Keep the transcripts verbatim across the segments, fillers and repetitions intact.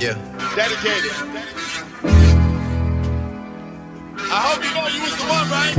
Yeah. Dedicated. I hope you know you was the one, right?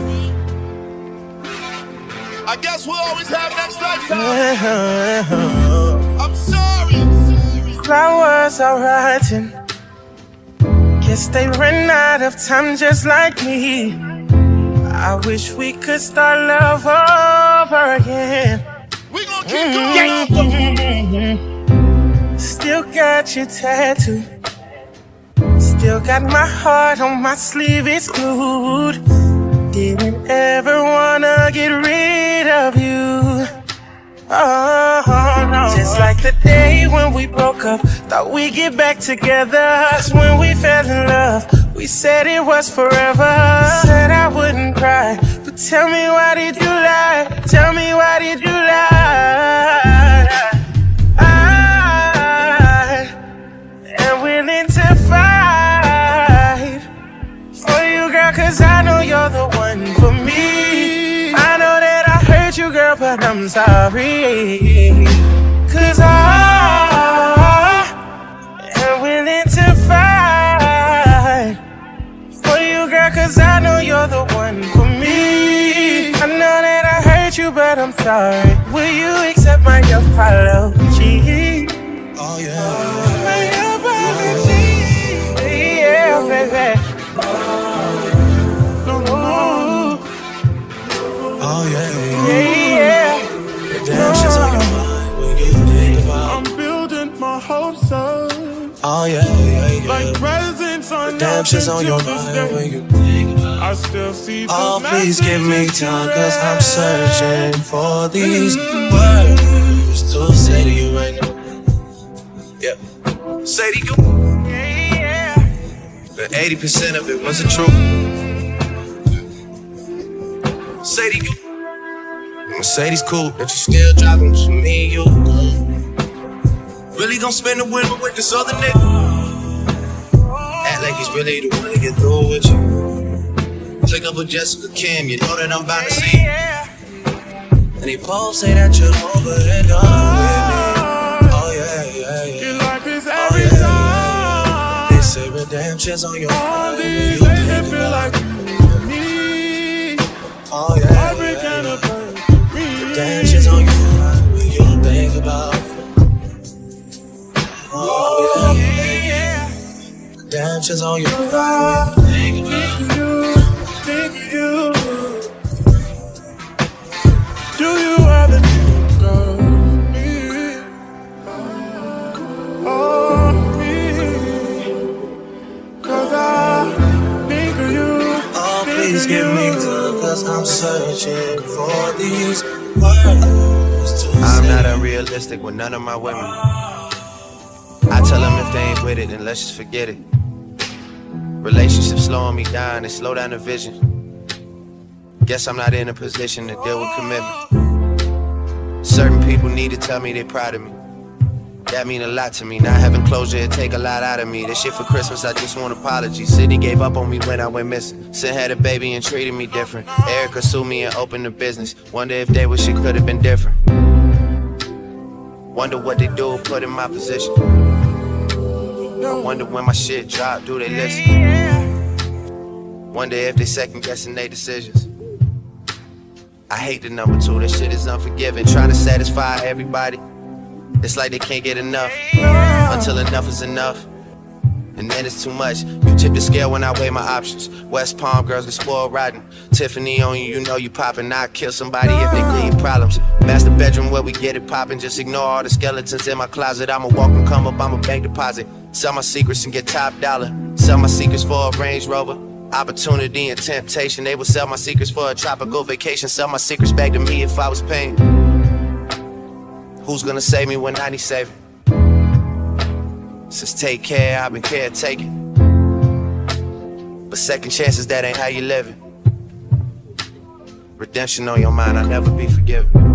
I guess we'll always have next lifetime. I'm sorry. Flowers are rotting. Guess they ran out of time just like me. I wish we could start love over again. We gon' keep going. Mm-hmm. Still got your tattoo. Still got my heart on my sleeve, it's glued. Didn't ever wanna get rid of you. Oh, no. Just like the day when we broke up, thought we'd get back together. That's when we fell in love. We said it was forever. Said I wouldn't cry, but tell me why did you lie? Tell me why did you lie? I am willing to fight for you, girl, cause I know you're the one for me. I know that I hurt you, girl, but I'm sorry. Cause I am willing to fight for you, girl, cause I know you're the one for me. I know that I hurt you, but I'm sorry. Will you accept my apology? Oh, yeah. My apology. Yeah, baby. Oh, yeah, Yeah, yeah. Damn shit's on your mind when you think about. I'm building my hopes up. Oh, yeah, yeah, yeah. Like presents on Damn shit's on your mind when you think about. I still see the Oh, please give me time, cause I'm messages. searching for these words to say to you right now. Yeah. Say to you. Yeah, yeah. But eighty percent of it wasn't true. Say to you. Mercedes cool, that you still driving to me and you. Really gon' spend the winter with this other nigga. Act like he's really the one to get through with you. Click up with Jessica Kim, you know that I'm about to see. And they both say that you're over and done with me. Oh yeah, yeah, yeah. You like this Oh every yeah, time. yeah. They say redemption's on your All mind when these you days it think feel about like it. me. Oh yeah, Every yeah, kind yeah. of person. Redemption's on your mind when you think about it. Oh yeah, yeah. Redemption's on your mind when you think about it. Think of you. Do you ever think of me? Oh, me. Cause I think of you. Oh, please give me time, cause I'm searching for these words to I'm say. not unrealistic with none of my women. I tell them if they ain't with it, then let's just forget it. Relationships slowing me down, they slow down the vision. Guess I'm not in a position to deal with commitment. Certain people need to tell me they proud of me. That mean a lot to me. Not having closure, it take a lot out of me. This shit for Christmas, I just want apologies. City gave up on me when I went missing. Sin had a baby and treated me different. Erica sued me and opened a business. Wonder if they wish it could have been different. Wonder what they do put in my position. I wonder when my shit drop, do they listen? Wonder if they second guessing their decisions. I hate the number two, this shit is unforgiving. Trying to satisfy everybody, it's like they can't get enough. Until enough is enough, and then it's too much. You tip the scale when I weigh my options. West Palm girls get spoiled rotten. Tiffany on you, you know you poppin'. I'll kill somebody if they create problems. Master bedroom where we get it poppin'. Just ignore all the skeletons in my closet. I'ma walk and come up, I'm a bank deposit. Sell my secrets and get top dollar. Sell my secrets for a Range Rover. Opportunity and temptation. They would sell my secrets for a tropical vacation. Sell my secrets back to me if I was paying. Who's gonna save me when I need saving? Since take care, I've been caretaking. But second chances, that ain't how you living. Redemption on your mind, I'll never be forgiven.